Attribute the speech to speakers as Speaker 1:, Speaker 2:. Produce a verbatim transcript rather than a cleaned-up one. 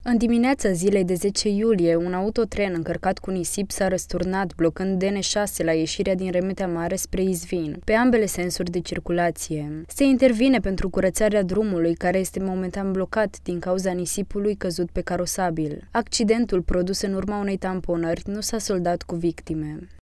Speaker 1: În dimineața zilei de zece iulie, un autotren încărcat cu nisip s-a răsturnat, blocând D N șase la ieșirea din Remetea Mare spre Izvin, pe ambele sensuri de circulație. Se intervine pentru curățarea drumului, care este momentan blocat din cauza nisipului căzut pe carosabil. Accidentul produs în urma unei tamponări nu s-a soldat cu victime.